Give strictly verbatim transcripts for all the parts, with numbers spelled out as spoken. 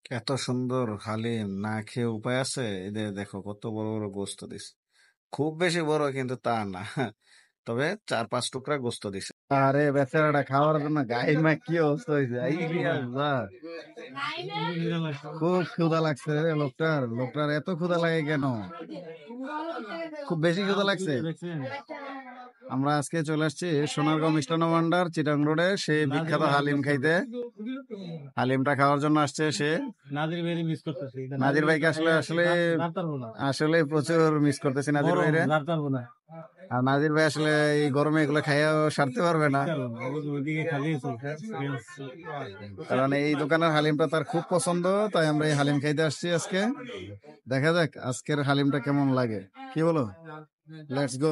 এত সুন্দর হালিম না খেয়ে উপায় আছে? এদের দেখো কত বড় বড় গোস্ত দিস। খুব বেশি বড় কিন্তু তা না, তবে চার পাঁচ টুকরা গোস্ত দিছে। আরে বেচারাটা খাওয়ার জন্য গাই মা কি অবস্থা হয়েছে! এই রে আল্লাহ, খুব ক্ষুধা লাগছে রে লোকটার। লোকটার এত ক্ষুধা লাগে কেন? খুব বেশি ক্ষুধা লাগছে। আমরা আজকে চলে আসছি সোনারগাঁও মিষ্টান্ন ভান্ডার চিটাং রোডে সেই বিখ্যাত হালিম খাইতে। হালিমটা খাওয়ার জন্য আসছে সে। নাজির ভাই মিস করতেছি। নাজির ভাইকে আসলে আসলে আসলে প্রচুর মিস করতেছি নাজির ভাইরে। আর নাজির ভাই আসলে এই গরমে এগুলো খাইয়াও সারতে পারবে না, কারণ এই দোকানের হালিমটা তার খুব পছন্দ। তাই আমরা এই হালিম খাইতে আসছি আজকে। দেখা যাক আজকের হালিমটা কেমন লাগে, কি বলো? Let's go.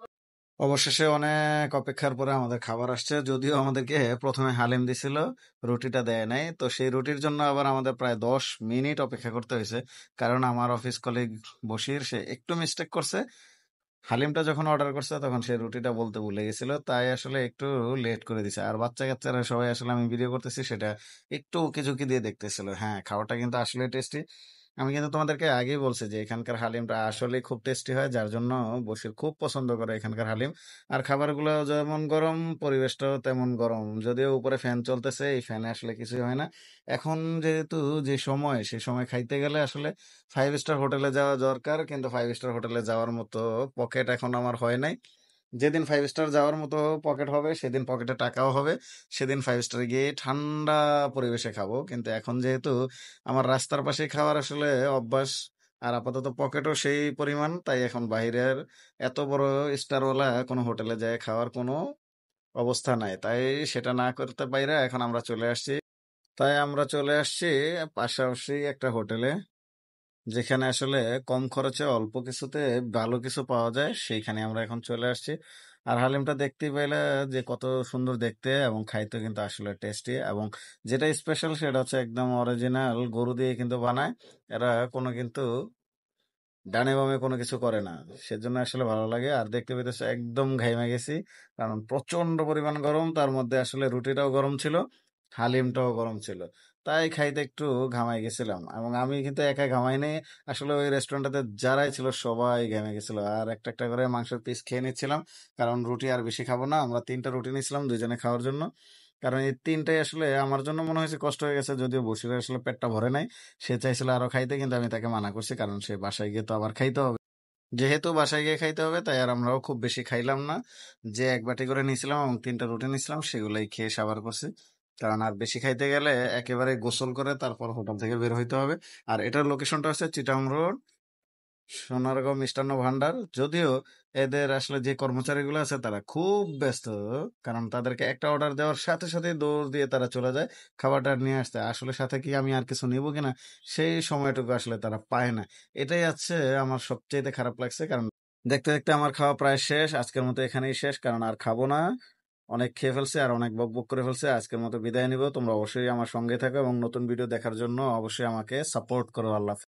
অবশেষে অনেক অপেক্ষার পরে আমাদের খাবার আসছে। যদিও আমাদেরকে প্রথমে হালিম দিছিল, রুটিটা দেয় নাই। তো সেই রুটির জন্য আবার আমাদের প্রায় দশ মিনিট অপেক্ষা করতে হয়েছে, কারণ আমার অফিস কলিগ বশির সে একটু মিস্টেক করছে। হালিমটা যখন অর্ডার করছে তখন সে রুটিটা বলতে ভুলে গেছিল, তাই আসলে একটু লেট করে দিছে। আর বাচ্চা কাচ্চারা সবাই আসলে, আমি ভিডিও করতেছি সেটা একটু উকি ঝুঁকি দিয়ে দেখতেছিল। হ্যাঁ, খাওয়াটা কিন্তু আসলে টেস্টি। আমি কিন্তু তোমাদেরকে আগেই বলছি যে এখানকার হালিমটা আসলে খুব টেস্টি হয়, যার জন্য বসির খুব পছন্দ করে এখানকার হালিম। আর খাবারগুলো যেমন গরম, পরিবেশটাও তেমন গরম। যদিও উপরে ফ্যান চলতেছে, এই ফ্যানে আসলে কিছুই হয় না। এখন যেহেতু যে সময়, সে সময় খাইতে গেলে আসলে ফাইভ স্টার হোটেলে যাওয়া দরকার, কিন্তু ফাইভ স্টার হোটেলে যাওয়ার মতো পকেট এখন আমার হয় নাই। যেদিন ফাইভ স্টার যাওয়ার মতো পকেট হবে, সেদিন পকেটে টাকাও হবে, সেদিন ফাইভ স্টার গিয়ে ঠান্ডা পরিবেশে খাবো। কিন্তু এখন যেহেতু আমার রাস্তার পাশে খাওয়ার আসলে অভ্যাস, আর আপাতত পকেটও সেই পরিমাণ, তাই এখন বাইরের এত বড় স্টারওয়ালা কোনো হোটেলে যায় খাওয়ার কোনো অবস্থা নাই। তাই সেটা না করতে বাইরে এখন আমরা চলে আসছি। তাই আমরা চলে আসছি পাশাপাশি একটা হোটেলে, যেখানে আসলে কম খরচে অল্প কিছুতে ভালো কিছু পাওয়া যায়, সেইখানে আমরা এখন চলে আসছি। আর হালিমটা দেখতেই পাইলে যে কত সুন্দর দেখতে, এবং খাইতে কিন্তু আসলে টেস্টি। এবং যেটা স্পেশাল সেটা হচ্ছে একদম অরিজিনাল গরু দিয়ে কিন্তু বানায় এরা, কোনো কিন্তু ডানে বামে কোনো কিছু করে না। সেজন্য আসলে ভালো লাগে। আর দেখতে পেতেছে একদম ঘাইমা গেছি, কারণ প্রচন্ড পরিমাণ গরম, তার মধ্যে আসলে রুটিটাও গরম ছিল, হালিমটাও গরম ছিল। তাই খাইতে একটু ঘামাই গেছিলাম। এবং আমি কিন্তু একা ঘামাই নাই, আসলে ওই রেস্টুরেন্টটাতে যারাই ছিল সবাই ঘেমে গেছিল। আর একটা একটা করে মাংসের পিস খেয়ে নিচ্ছিলাম, কারণ রুটি আর বেশি খাবো না। আমরা তিনটা রুটি নিয়েছিলাম দুইজনে খাওয়ার জন্য, কারণ এই তিনটাই আসলে আমার জন্য মনে হয়েছে কষ্ট হয়ে গেছে। যদিও বসির আসলে পেটটা ভরে নাই, সে চাইছিল আরো খাইতে, কিন্তু আমি তাকে মানা করছি, কারণ সে বাসায় গিয়ে তো আবার খাইতে হবে। যেহেতু বাসায় গিয়ে খাইতে হবে, তাই আর আমরাও খুব বেশি খাইলাম না। যে এক বাটি করে নিয়েছিলাম এবং তিনটা রুটি নিয়েছিলাম, সেগুলাই খেয়ে সাবার করছি। কারণ আর বেশি খাইতে গেলে একেবারে গোসল করে তারপর হোটেল থেকে বের হইতে হবে। আর এটার লোকেশনটা হচ্ছে চিটাং রোড, সোনারগাঁও মিষ্টান্ন ভান্ডার। যদিও এদের আসলে যে কর্মচারীগুলো আছে তারা খুব ব্যস্ত, কারণ তাদেরকে একটা অর্ডার দেওয়ার সাথে সাথে দৌড় দিয়ে তারা চলে যায় খাবারটা নিয়ে আসতে। আসলে সাথে কি আমি আর কিছু নিব কিনা সেই সময়টুকু আসলে তারা পায় না। এটাই আছে আমার সবচেয়ে খারাপ লাগছে। কারণ দেখতে দেখতে আমার খাওয়া প্রায় শেষ, আজকের মতো এখানেই শেষ, কারণ আর খাবো না। অনেক খেয়ে ফেলছে আর অনেক বক বক করে ফেলছে। আজকের মতো বিদায় নিব। তোমরা অবশ্যই আমার সঙ্গে থাকো এবং নতুন ভিডিও দেখার জন্য অবশ্যই আমাকে সাপোর্ট করো। আল্লাহ হাফেজ।